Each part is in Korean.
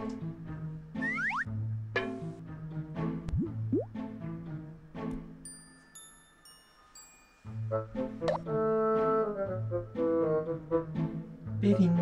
삐링.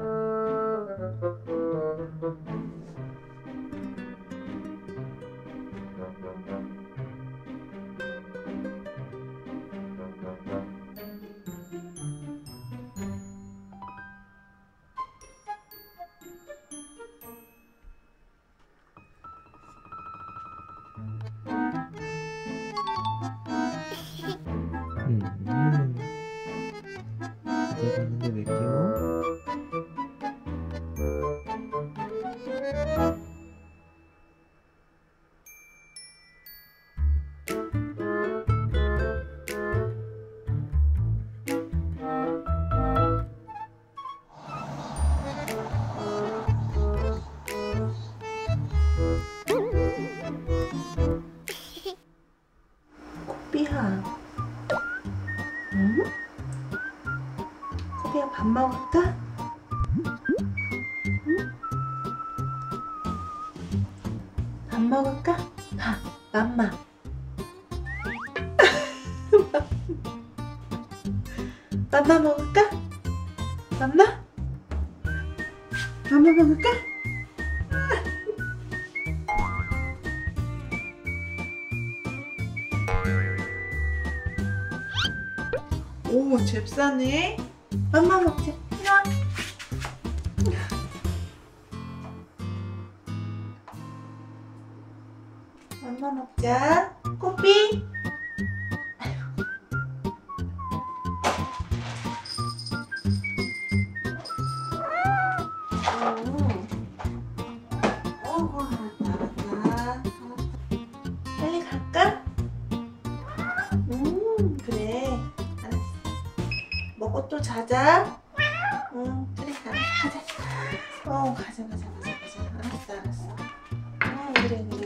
이제 봤는데 몇 개요? 코비야. 응? 코비야 밥 먹을까? 응? 밥 먹을까? 밥, 맘마. 맘마 먹을까? 맘마? 맘마 먹을까? 오, 잽싸네. 맘마 먹자. 이리 와. 맘마 먹자. 코피. 어구, 알았다. 빨리 갈까? 그래. 알았어. 먹고 또 자자. 그래, 가자. 가자. 알았어. 그래.